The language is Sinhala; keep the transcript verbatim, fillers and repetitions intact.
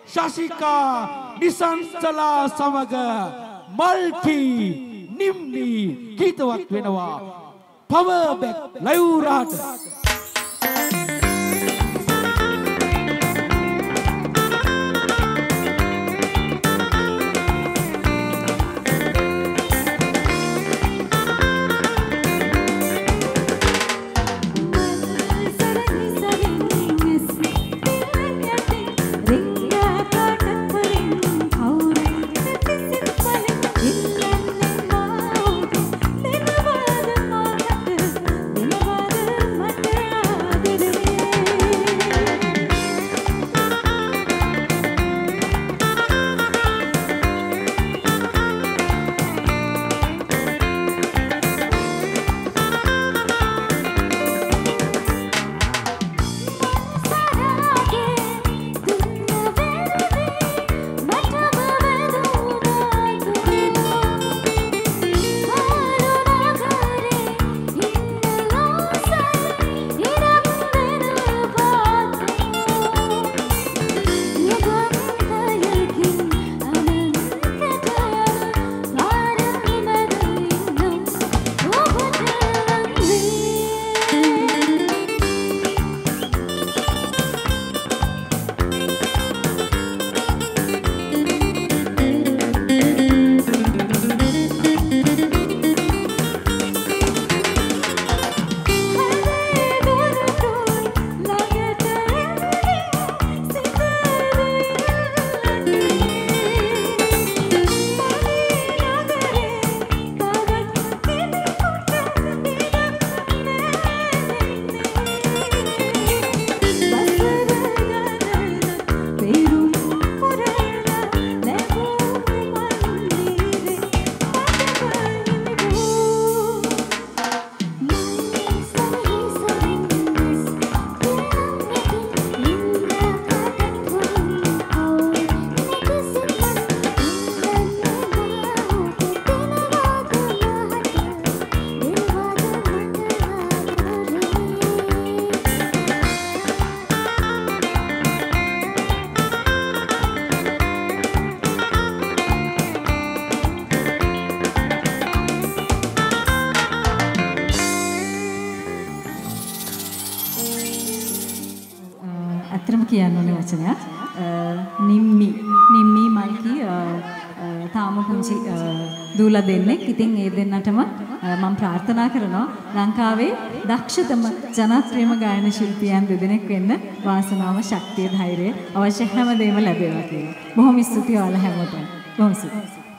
Shashika Nisansala Samaga Malti Nimni Kitawat Venawa Power back live rata කියන්න ඕනේ වචනයක් නිම්මි නිම්මි මල්කි තාම පුංචි දූලා දෙන්නෙක්. ඉතින් ඒ දෙන්නටම මම ප්‍රාර්ථනා කරනවා ලංකාවේ දක්ෂතම ජනප්‍රියම ගායන ශිල්පියන් දෙදෙනෙක් වෙන්න වාසනාව, ශක්තිය, ධෛර්යය අවශ්‍ය හැමදේම ලැබේවා කියලා. බොහොම ස්තුතියි ඔයාලා හැමෝටම. බොහොම ස්තුතියි.